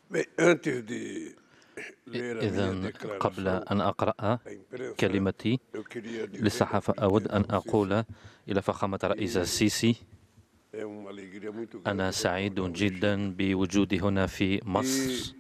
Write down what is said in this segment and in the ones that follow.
إذن قبل أن أقرأ كلمتي للصحافة أود أن أقول إلى فخامة الرئيس السيسي أنا سعيد جدا بوجودي هنا في مصر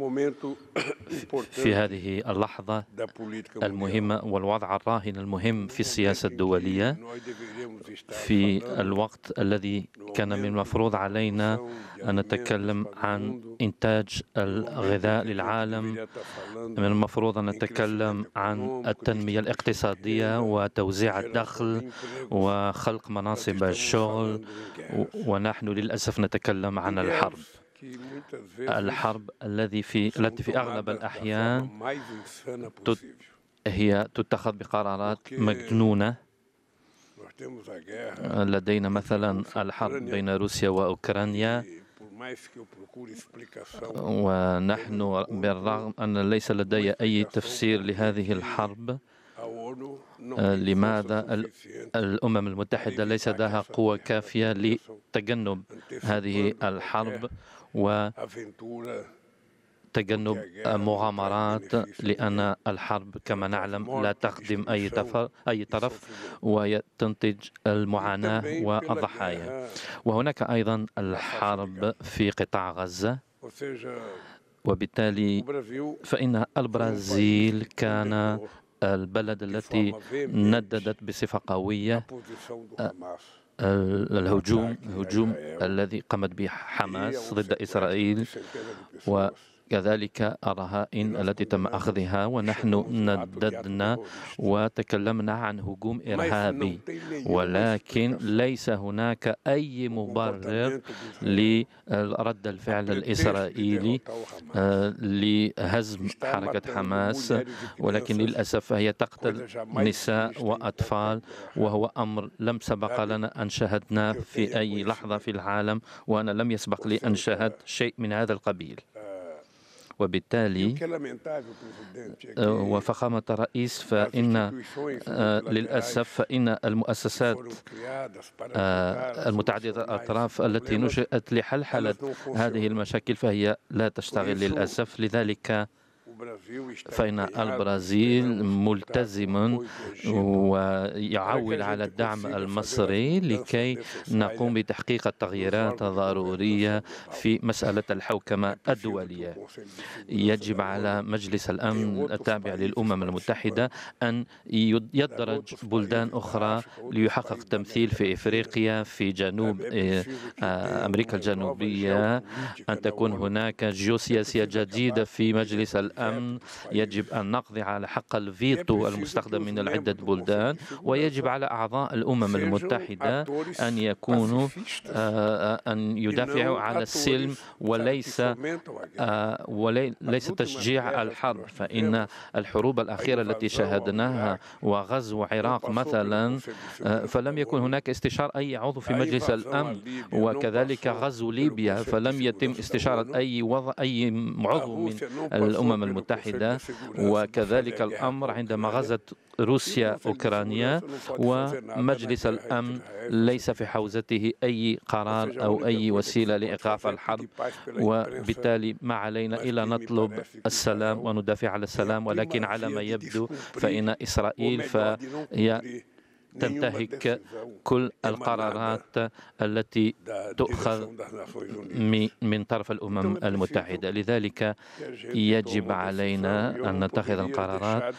في هذه اللحظة المهمة والوضع الراهن المهم في السياسة الدولية، في الوقت الذي كان من المفروض علينا أن نتكلم عن إنتاج الغذاء للعالم، من المفروض أن نتكلم عن التنمية الاقتصادية وتوزيع الدخل وخلق مناصب الشغل، ونحن للأسف نتكلم عن الحرب التي في أغلب الأحيان هي تتخذ بقرارات مجنونة. لدينا مثلا الحرب بين روسيا وأوكرانيا، ونحن بالرغم أن ليس لدي أي تفسير لهذه الحرب، لماذا الأمم المتحدة ليس لديها قوة كافية لتجنب هذه الحرب وتجنب مغامرات، لأن الحرب كما نعلم لا تخدم أي طرف وتنتج المعاناة والضحايا. وهناك أيضا الحرب في قطاع غزة، وبالتالي فإن البرازيل كان البلد التي نددت بصفة قوية الهجوم الذي قامت به حماس ضد إسرائيل، وكذلك الرهائن التي تم أخذها، ونحن نددنا وتكلمنا عن هجوم إرهابي، ولكن ليس هناك أي مبرر لرد الفعل الإسرائيلي لهزم حركة حماس، ولكن للأسف هي تقتل نساء وأطفال، وهو أمر لم سبق لنا أن شاهدناه في أي لحظة في العالم، وأنا لم يسبق لي أن شاهدت شيء من هذا القبيل. وبالتالي وفخامة الرئيس فإن للأسف فإن المؤسسات المتعددة الأطراف التي نشأت لحلحلة هذه المشاكل فهي لا تشتغل للأسف. لذلك فإن البرازيل ملتزم ويعول على الدعم المصري لكي نقوم بتحقيق التغييرات الضرورية في مسألة الحوكمة الدولية. يجب على مجلس الأمن التابع للأمم المتحدة أن يدرج بلدان أخرى ليحقق تمثيل في إفريقيا، في جنوب أمريكا الجنوبية، أن تكون هناك جيوسياسية جديدة في مجلس الأمن. يجب أن نقضي على حق الفيتو المستخدم من عدة بلدان، ويجب على أعضاء الأمم المتحدة أن يكونوا أن يدافعوا على السلم وليس تشجيع الحرب. فإن الحروب الأخيرة التي شاهدناها وغزو العراق مثلا، فلم يكن هناك استشارة أي عضو في مجلس الأمن، وكذلك غزو ليبيا فلم يتم استشارة أي عضو من الأمم المتحدة، وكذلك الأمر عندما غزت روسيا أوكرانيا، ومجلس الأمن ليس في حوزته أي قرار أو أي وسيلة لإيقاف الحرب. وبالتالي ما علينا إلا نطلب السلام وندافع على السلام، ولكن على ما يبدو فإن إسرائيل فهي تنتهك كل القرارات التي تؤخذ من طرف الأمم المتحدة. لذلك يجب علينا أن نتخذ القرارات.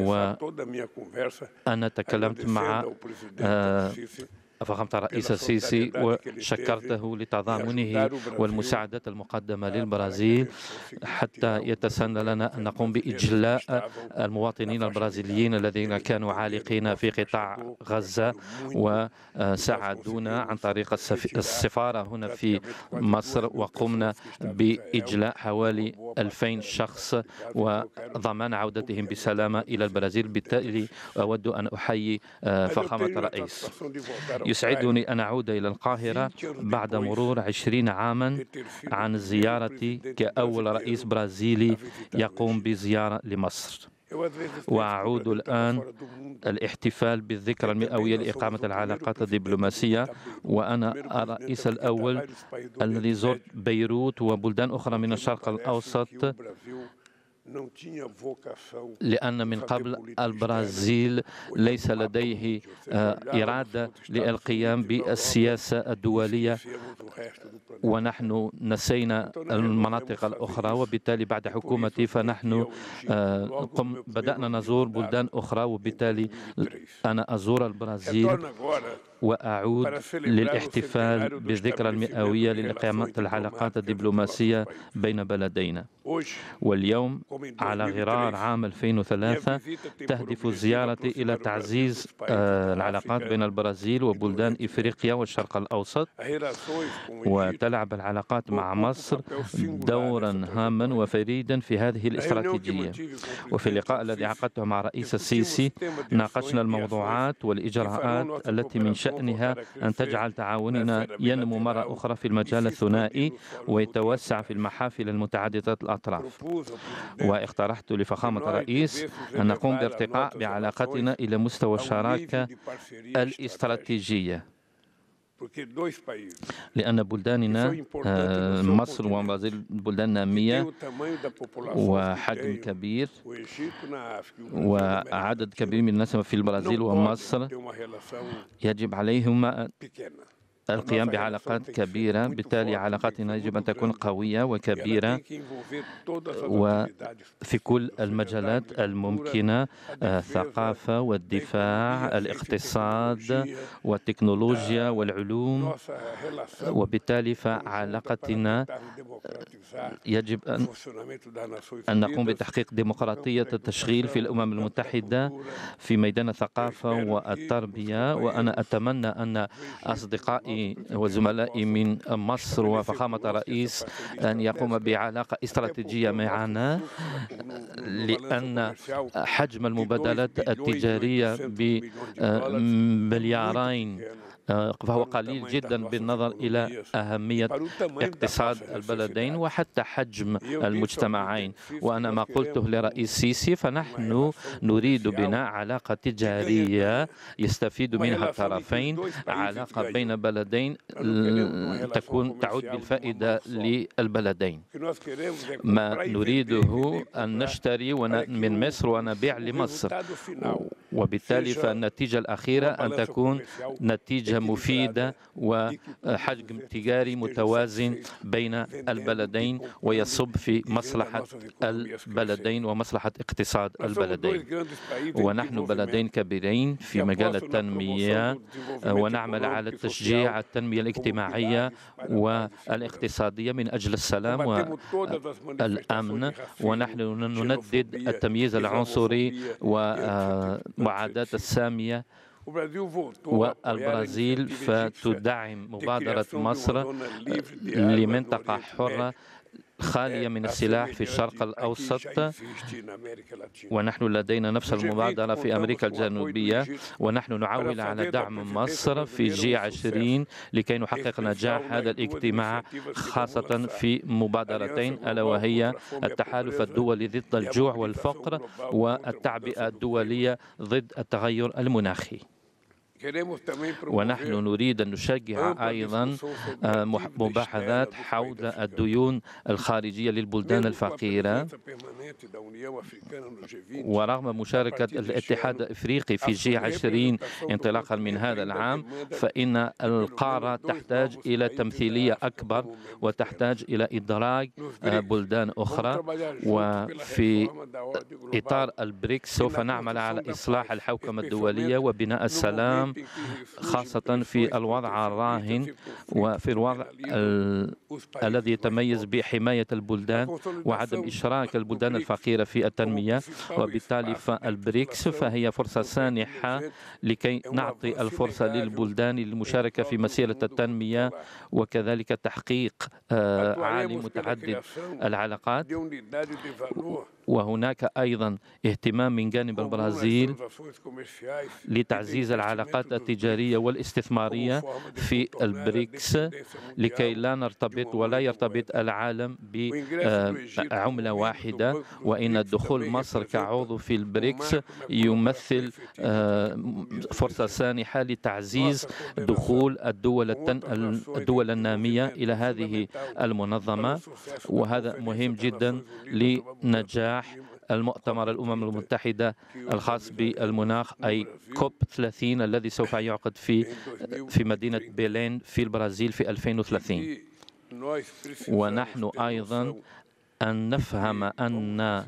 وأنا تكلمت مع فخامة الرئيس السيسي وشكرته لتضامنه والمساعدات المقدمة للبرازيل حتى يتسنى لنا أن نقوم بإجلاء المواطنين البرازيليين الذين كانوا عالقين في قطاع غزة، وساعدونا عن طريق السفارة هنا في مصر، وقمنا بإجلاء حوالي 2000 شخص وضمان عودتهم بسلامة إلى البرازيل. بالتالي أود أن أحيي فخامة الرئيس. يسعدني أن أعود إلى القاهرة بعد مرور 20 عاما عن زيارتي كأول رئيس برازيلي يقوم بزيارة لمصر. وأعود الآن الاحتفال بالذكرى المئوية لإقامة العلاقات الدبلوماسية، وأنا الرئيس الأول الذي زرت بيروت وبلدان أخرى من الشرق الأوسط، لأن من قبل البرازيل ليس لديه إرادة للقيام بالسياسة الدولية، ونحن نسينا المناطق الأخرى، وبالتالي بعد حكومتي فنحن بدأنا نزور بلدان أخرى، وبالتالي أنا أزور البرازيل وأعود للاحتفال بالذكرى المئوية لإقامة العلاقات الدبلوماسية بين بلدينا. واليوم على غرار عام 2003 تهدف زيارتي إلى تعزيز العلاقات بين البرازيل وبلدان إفريقيا والشرق الأوسط، وتلعب العلاقات مع مصر دورا هاما وفريدا في هذه الاستراتيجية. وفي اللقاء الذي عقدته مع الرئيس السيسي ناقشنا الموضوعات والإجراءات التي من شأنها أن تجعل تعاوننا ينمو مرة أخرى في المجال الثنائي ويتوسع في المحافل المتعددة الأطراف. واقترحت لفخامة الرئيس أن نقوم بارتقاء بعلاقتنا إلى مستوى الشراكة الاستراتيجية، لأن بلداننا مصر والبرازيل بلدان نامية وحجم كبير، وعدد كبير من الناس في البرازيل ومصر يجب عليهما القيام بعلاقات كبيرة. بالتالي علاقاتنا يجب أن تكون قوية وكبيرة وفي كل المجالات الممكنة، الثقافة والدفاع، الاقتصاد والتكنولوجيا والعلوم. وبالتالي فعلاقتنا يجب أن نقوم بتحقيق ديمقراطية التشغيل في الأمم المتحدة في ميدان الثقافة والتربية. وأنا أتمنى أن أصدقائي وزملائي من مصر وفخامة الرئيس أن يقوم بعلاقة استراتيجية معنا، لأن حجم المبادلات التجارية بمليارين فهو قليل جدا بالنظر إلى أهمية اقتصاد البلدين وحتى حجم المجتمعين. وأنا ما قلته لرئيس سيسي، فنحن نريد بناء علاقة تجارية يستفيد منها الطرفين، علاقة بين بلدين تعود بالفائدة للبلدين. ما نريده أن نشتري من مصر ونبيع لمصر، وبالتالي فالنتيجة الأخيرة أن تكون نتيجة مفيدة وحجم تجاري متوازن بين البلدين ويصب في مصلحة البلدين ومصلحة اقتصاد البلدين. ونحن بلدين كبيرين في مجال التنمية، ونعمل على تشجيع التنمية الاجتماعية والاقتصادية من أجل السلام والأمن، ونحن نندد التمييز العنصري ومعاداة السامية. والبرازيل فتدعم مبادرة مصر لمنطقة حرة خالية من السلاح في الشرق الأوسط، ونحن لدينا نفس المبادرة في أمريكا الجنوبية. ونحن نعول على دعم مصر في G20 لكي نحقق نجاح هذا الاجتماع، خاصة في مبادرتين ألا وهي التحالف الدولي ضد الجوع والفقر والتعبئة الدولية ضد التغير المناخي. ونحن نريد أن نشجع أيضا مباحثات حول الديون الخارجية للبلدان الفقيرة. ورغم مشاركة الاتحاد الإفريقي في G20 انطلاقا من هذا العام، فإن القارة تحتاج إلى تمثيلية أكبر وتحتاج إلى إدراج بلدان أخرى. وفي إطار البريكس سوف نعمل على إصلاح الحوكمة الدولية وبناء السلام، خاصة في الوضع الراهن وفي الوضع الذي يتميز بحماية البلدان وعدم إشراك البلدان الفقيرة في التنمية. وبالتالي فالبريكس فهي فرصة سانحة لكي نعطي الفرصة للبلدان للمشاركة في مسيرة التنمية وكذلك تحقيق عالي متعدد العلاقات. وهناك أيضا اهتمام من جانب البرازيل لتعزيز العلاقات التجارية والاستثمارية في البريكس لكي لا نرتبط ولا يرتبط العالم بعملة واحدة، وإن دخول مصر كعضو في البريكس يمثل فرصة سانحة لتعزيز دخول الدول النامية إلى هذه المنظمة، وهذا مهم جدا لنجاح المؤتمر الأمم المتحدة الخاص بالمناخ أي كوب 30 الذي سوف يعقد في مدينة بيلين في البرازيل في 2030. ونحن أيضا أن نفهم أن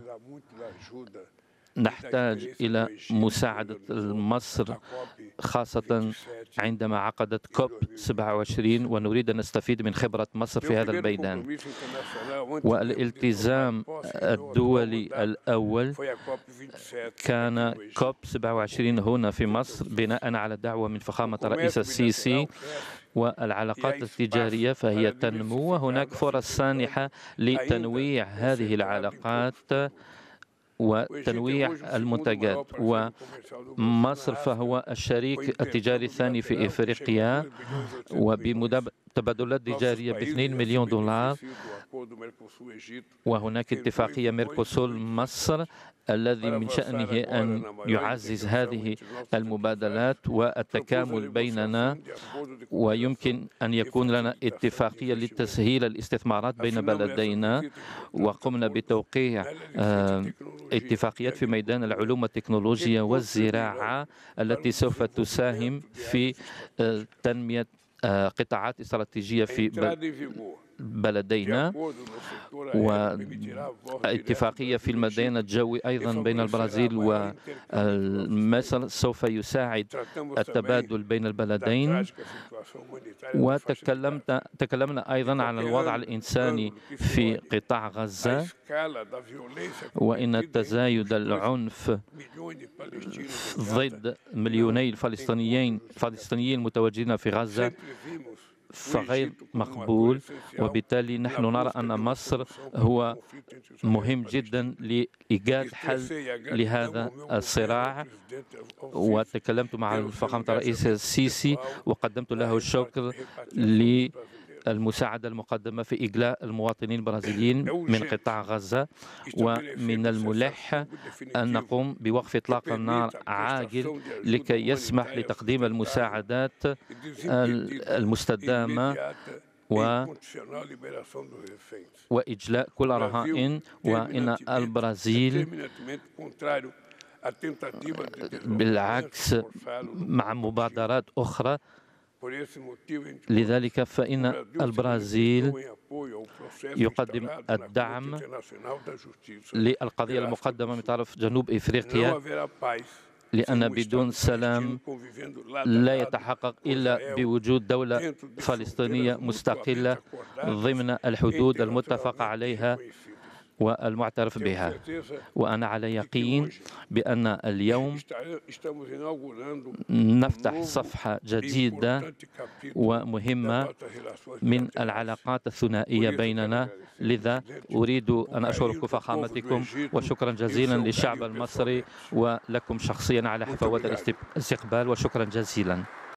نحتاج إلى مساعدة مصر خاصة عندما عقدت كوب 27 ونريد أن نستفيد من خبرة مصر في هذا الميدان. والالتزام الدولي الأول كان كوب 27 هنا في مصر بناء على دعوة من فخامة الرئيس السيسي. والعلاقات التجارية فهي تنمو، وهناك فرص سانحة لتنويع هذه العلاقات وتنويع المنتجات. ومصر فهو الشريك التجاري الثاني في إفريقيا، وبتبادلات تجارية ب2 مليون دولار. وهناك اتفاقية ميركوسور مصر الذي من شأنه أن يعزز هذه المبادلات والتكامل بيننا، ويمكن أن يكون لنا اتفاقية لتسهيل الاستثمارات بين بلدينا. وقمنا بتوقيع اتفاقيات في ميدان العلوم والتكنولوجيا والزراعة التي سوف تساهم في تنمية قطاعات استراتيجية في بلدينا، واتفاقية في الميدان الجوي أيضا بين البرازيل ومصر سوف يساعد التبادل بين البلدين. وتكلمنا أيضا عن الوضع الإنساني في قطاع غزة، وإن تزايد العنف ضد مليوني الفلسطينيين المتواجدين في غزة فغير مقبول. وبالتالي نحن نرى أن مصر هو مهم جدا لإيجاد حل لهذا الصراع. وتكلمت مع فخامة الرئيس السيسي وقدمت له الشكر المساعدة المقدمة في إجلاء المواطنين البرازيليين من قطاع غزة. ومن الملح أن نقوم بوقف إطلاق النار عاجل لكي يسمح لتقديم المساعدات المستدامة وإجلاء كل رهائن. وإن البرازيل بالعكس مع مبادرات أخرى. لذلك فإن البرازيل يقدم الدعم للقضية المقدمة من طرف جنوب إفريقيا، لأن بدون سلام لا يتحقق إلا بوجود دولة فلسطينية مستقلة ضمن الحدود المتفق عليها والمعترف بها. وأنا على يقين بأن اليوم نفتح صفحة جديدة ومهمة من العلاقات الثنائية بيننا. لذا أريد أن أشكركم فخامتكم، وشكرا جزيلا للشعب المصري ولكم شخصيا على حفاوة الاستقبال، وشكرا جزيلا.